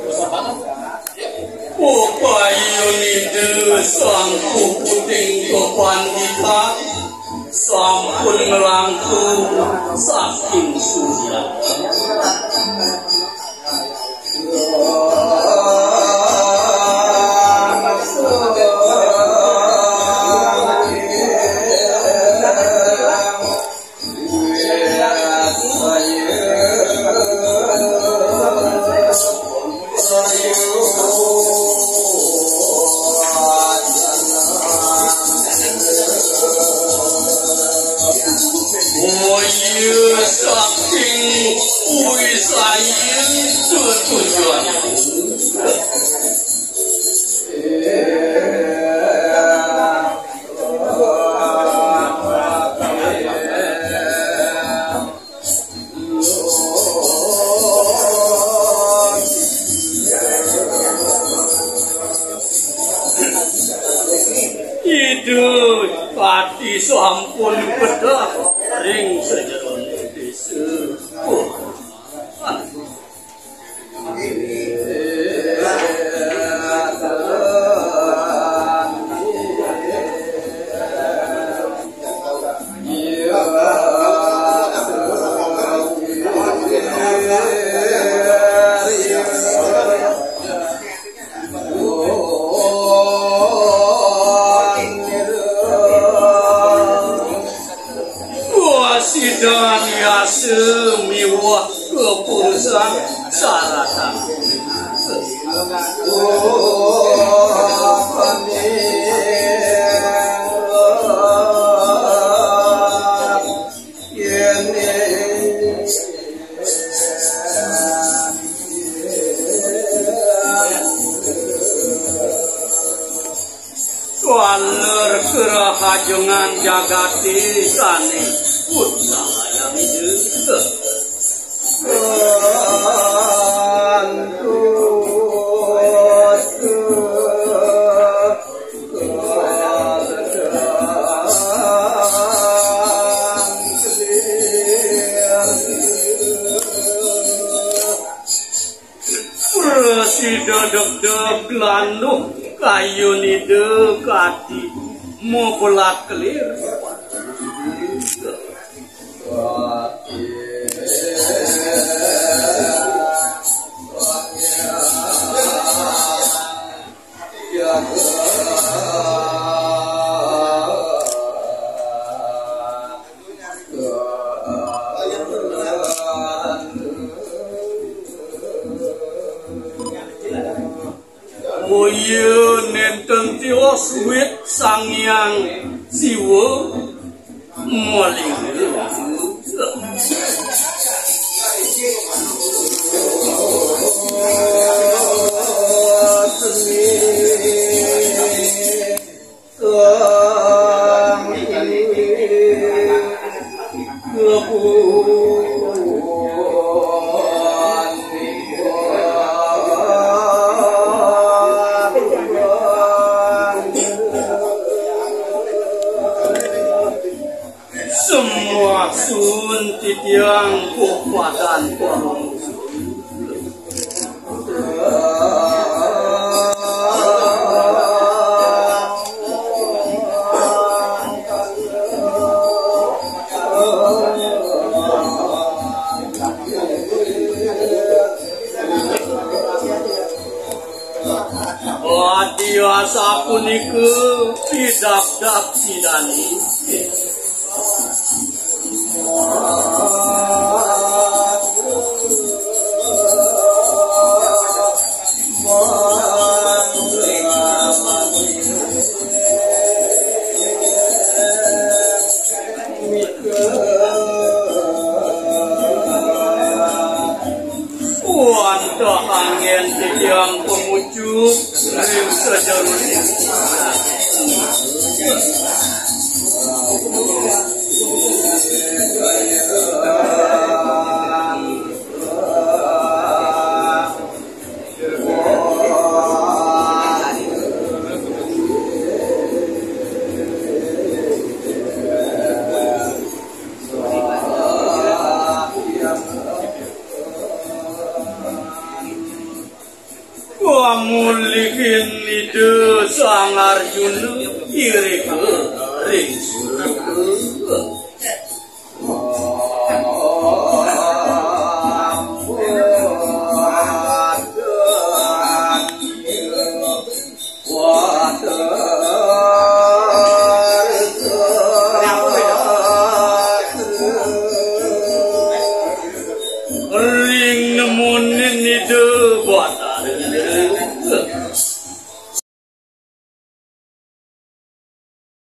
Upayun ide sangku puting kepan kita sampun melangkung saking surya. Pati sampun bedah ring sejeron desa. Dan ya semiwah keputusan syaratan. Waler kerahajongan jagati sane usaha itu deg-deg landuh kayu ni dekati mau pelak kelir. Boyo nenten tiwas wit sangyang siwa moling. Semua suntit yang kekuatan korong. Adiasa puniku tidak sidani. Wanta angin yang pemujuk ring sejarah. Wamulikin itu Sang Arjuna iri ke ring surga.